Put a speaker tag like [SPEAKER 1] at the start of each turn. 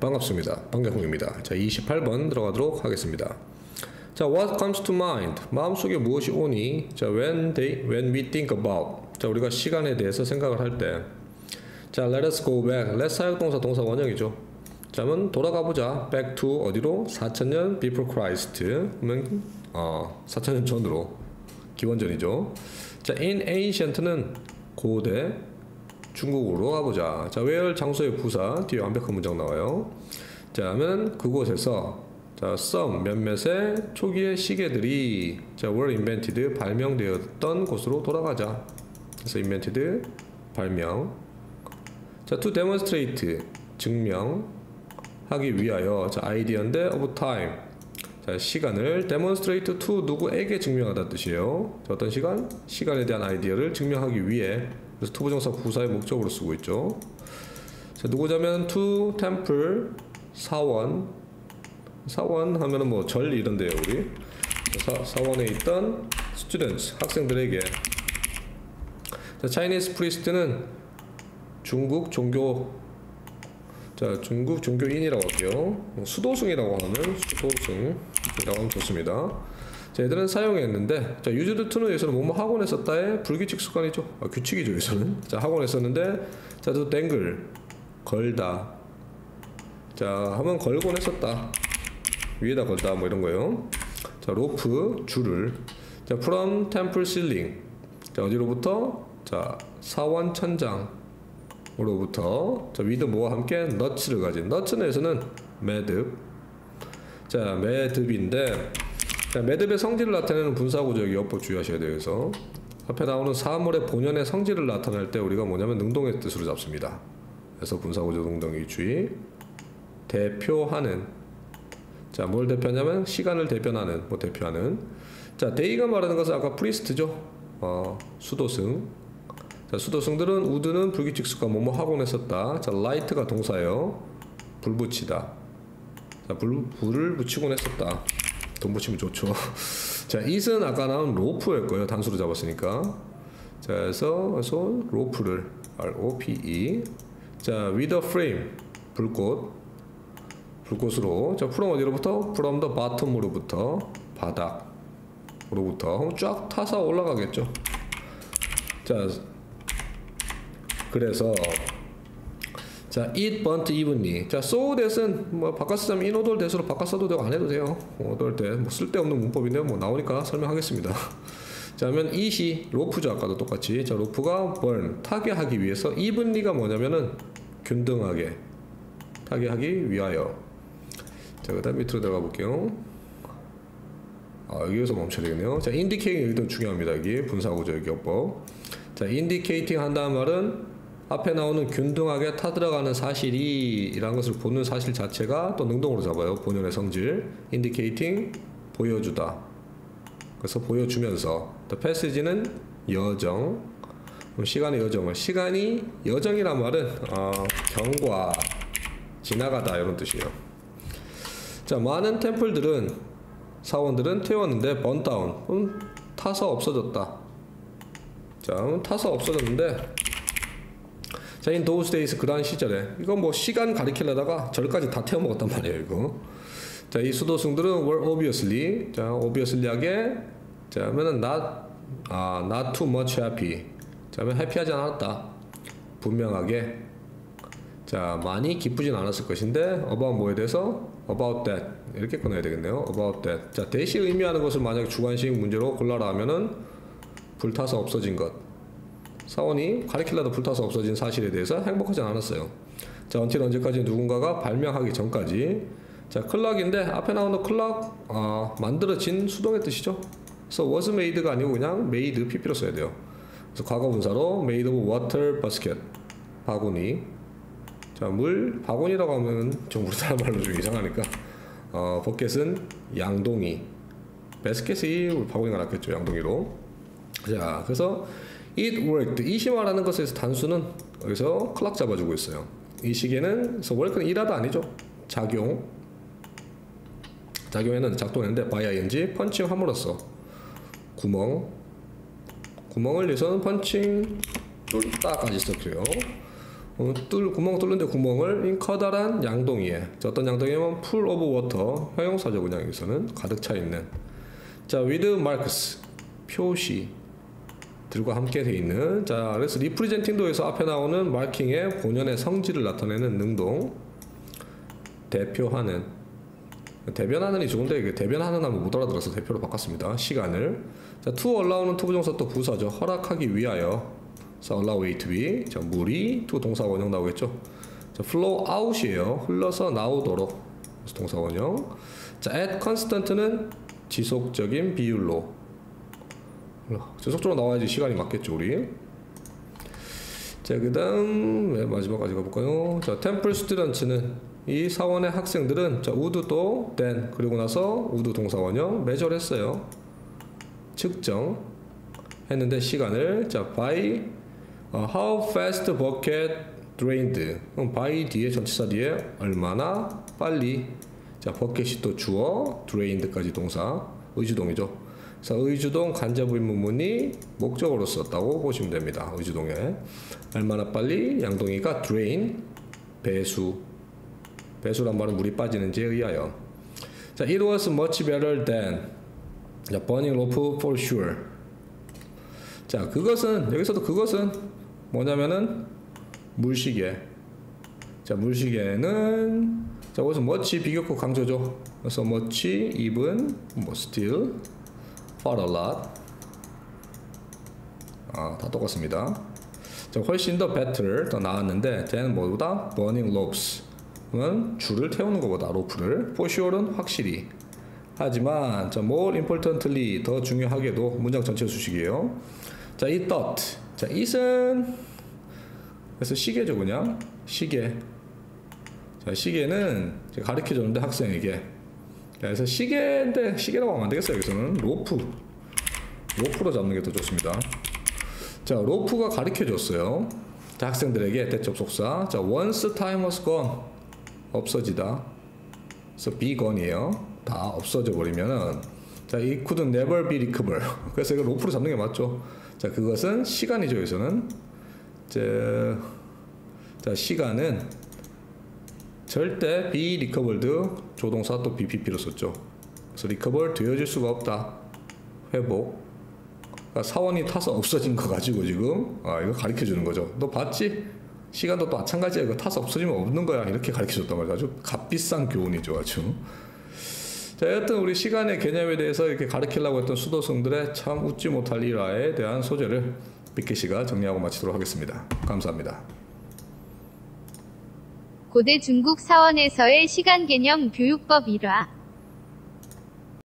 [SPEAKER 1] 반갑습니다. 방장훈입니다. 자, 28번 들어가도록 하겠습니다. 자, what comes to mind? 마음속에 무엇이 오니? 자, when we think about. 자, 우리가 시간에 대해서 생각을 할 때. 자, let us go back. let 사역동사 동사 원형이죠. 자, 그러면 돌아가 보자. back to 어디로? 4000년 before Christ. 그러면 4000년 전으로. 기원전이죠. 자, in ancient는 고대 중국으로 가보자. 자, where 장소의 부사 뒤에 완벽한 문장 나와요. 자, 하면 그곳에서 자, some 몇몇의 초기의 시계들이 자, were invented 발명되었던 곳으로 돌아가자. 그래서 invented 발명. 자, to demonstrate 증명하기 위하여 자, idea인데 of time 자, 시간을 demonstrate to 누구에게 증명하다 뜻이에요. 자, 어떤 시간? 시간에 대한 아이디어를 증명하기 위해 그래서 to 부정사 부사의 목적으로 쓰고 있죠. 자, 누구자면 to temple 사원 하면은 뭐 절 이런데요, 우리 사원에 있던 students 학생들에게. 자, Chinese priest는 중국 종교 자, 중국 종교인이라고 할게요. 수도승이라고 하면 수도승이라고 하면 좋습니다. 자, 얘들은 사용했는데 자, used to는 여기서는 뭐뭐 학원에 썼다의 불규칙 습관이죠. 규칙이죠, 여기서는. 자, 학원에 썼는데 자, 또 땡글 걸다 자, 하면 걸곤 했었다. 위에다 걸다 뭐 이런 거요. 자, 로프 줄을 자, from temple ceiling 자, 어디로부터? 자, 사원 천장으로부터 자, with 뭐와 함께 nuts를 가진 nuts는 에서는 매듭 자, 매듭인데 자, 매듭의 성질을 나타내는 분사구조 여법 주의하셔야 돼요. 그래서 앞에 나오는 사물의 본연의 성질을 나타낼 때 우리가 뭐냐면 능동의 뜻으로 잡습니다. 그래서 분사구조 능동의 주의 대표하는 자, 뭘 대표하냐면 시간을 대변하는 뭐 대표하는 자, 데이가 말하는 것은 아까 프리스트죠. 수도승 자, 수도승들은 우드는 불규칙 습관 뭐뭐 학원에 썼다. 자, 라이트가 동사예요. 불 붙이다 자, 불을 붙이곤 했었다. 돈 붙이면 좋죠. 자, it은 아까 나온 로프일 거예요. 단수로 잡았으니까. 자, 그래서 로프를 ROPE 자, with a frame 불꽃으로 자, from 어디로부터? from the bottom으로부터 바닥으로부터 쫙 타서 올라가겠죠. 자, 그래서 자, it burnt evenly. 자, so that은 뭐 바꿔 쓰자면 in order that으로 바꿔 써도 되고 안 해도 돼요. order that 뭐 쓸데없는 문법인데 뭐 나오니까 설명하겠습니다. 자, 그러면 it이 로프죠. 아까도 똑같이. 자, 로프가 burn 타게 하기 위해서 evenly가 뭐냐면은 균등하게 타게 하기 위하여. 자, 그다음 밑으로 들어가 볼게요. 여기에서 멈춰야 되겠네요. 자, indicating 여기도 중요합니다. 여기 분사구조 여기법. 자, indicating 한다는 말은 앞에 나오는 균등하게 타들어가는 사실이 이라는 것을 보는 사실 자체가 또 능동으로 잡아요. 본연의 성질 indicating 보여주다. 그래서 보여주면서 the passage는 여정 시간의 여정을 시간이 여정이란 말은 경과 지나가다 이런 뜻이에요. 자, 많은 템플들은 사원들은 태웠는데 burnt down 타서 없어졌다. 자, 타서 없어졌는데 자, in those days 그러한 시절에 이거 뭐 시간 가리키려다가 절까지 다 태워 먹었단 말이에요, 이거. 자, 이 수도승들은 were obviously 자, obviously하게 자, 하면은 not too much happy. 자, 하면 해피하지 않았다. 분명하게 자, 많이 기쁘진 않았을 것인데 about 뭐에 대해서 about that 이렇게 끊어야 되겠네요. about that. 자, that이 의미하는 것을 만약 주관식 문제로 골라라 하면은 불타서 없어진 것. 사원이 가리킬라도 불타서 없어진 사실에 대해서 행복하지 않았어요. 자, until 언제까지 누군가가 발명하기 전까지. 자, 클락인데 앞에 나오는 클락 만들어진 수동의 뜻이죠. 그래서 was made가 아니고 그냥 made pp로 써야 돼요. 그래서 과거 분사로 made of water basket 바구니. 자, 물 바구니라고 하면 좀 우리나라 말로 좀 이상하니까 버켓은 양동이 바스켓이 우리 바구니가 낫겠죠. 양동이로. 자, 그래서 it worked. it이 말하는 것에서 단수는 여기서 클락 잡아주고 있어요. 이 시계는 그래서 work는 일하다 아니죠. 작용에는 작동했는데 by ing 펀칭 함으로써 구멍을 위해서는 펀칭 뚫다까지 썼고요. 구멍 뚫는데 구멍을 in 커다란 양동이에. 자, 어떤 양동이면 full of water. 형용사죠, 그냥 여기서는 가득 차 있는. 자, with marks. 표시. 들과 함께 돼 있는. 자, 그래서 representing도에서 앞에 나오는 마킹의 본연의 성질을 나타내는 능동. 대표하는. 대변하는이 좋은데 이게 대변하는 하면 못 알아들어서 대표로 바꿨습니다. 시간을. 자, to allow는 to 부정사 또 부사죠. 허락하기 위하여. 자, allow it to be. 자, 물이 to 동사 원형 나오겠죠. 자, flow out이에요. 흘러서 나오도록. 그래서 동사 원형. 자, at constant는 지속적인 비율로. 지속적으로 나와야지 시간이 맞겠죠, 우리. 자, 그다음 마지막까지 가볼까요? 자, temple students는 이 사원의 학생들은 자, would 또 then 그리고 나서 would 동사 원형 measure했어요. 측정 했는데 시간을 자, by how fast bucket drained. by 뒤에 전치사 뒤에 얼마나 빨리. 자, 버켓이 또 주어 drained까지 동사 의주동이죠. 그래서 의주동 간접 의문문이 목적어로 썼다고 보시면 됩니다. 의주동에 얼마나 빨리 양동이가 drain 배수. 배수란 말은 물이 빠지는지에 의하여. 자, it was much better than 자, burning rope for sure. 자, 그것은 여기서도 그것은 뭐냐면은 물시계. 자, 물시계는 자, 여기서 much 비교급 강조죠. 그래서 much, even, 뭐 still, far a lot. 다 똑같습니다. 자, 훨씬 더 better 더 나았는데 than 뭐보다 burning ropes. 은 줄을 태우는 것보다 로프를 for sure는 확실히. 하지만 자, more importantly 더 중요하게도 문장 전체 수식이에요. 자, it thought. 자, it은 그래서 시계죠, 그냥 시계. 자, 시계는 가르쳐 줬는데 학생에게. 그래서 시계인데 시계라고 하면 안 되겠어요. 여기서는 로프로 잡는 게 더 좋습니다. 자, 로프가 가르쳐 줬어요. 자, 학생들에게 대접속사. 자, once time was gone. 없어지다. 그래서 be gone이에요. 다 없어져 버리면은 자, it could never be recovered. 그래서 이거 로프로 잡는 게 맞죠. 자, 그것은 시간이죠. 여기서는 자, 시간은 절대 be recovered 조동사 또 BPP로 썼죠. 그래서 recover 되어질 수가 없다. 회복. 그러니까 사원이 타서 없어진 거 가지고 지금 이거 가르쳐 주는 거죠. 너 봤지? 시간도 또 마찬가지야. 이거 타서 없어지면 없는 거야. 이렇게 가르쳐 줬단 말이야. 아주 값비싼 교훈이죠, 아주. 자, 여하튼 우리 시간의 개념에 대해서 이렇게 가르치려고 했던 수도승들의 참 웃지 못할 일화에 대한 소재를 빅키 씨가 정리하고 마치도록 하겠습니다. 감사합니다.
[SPEAKER 2] 고대 중국 사원에서의 시간 개념 교육법 1화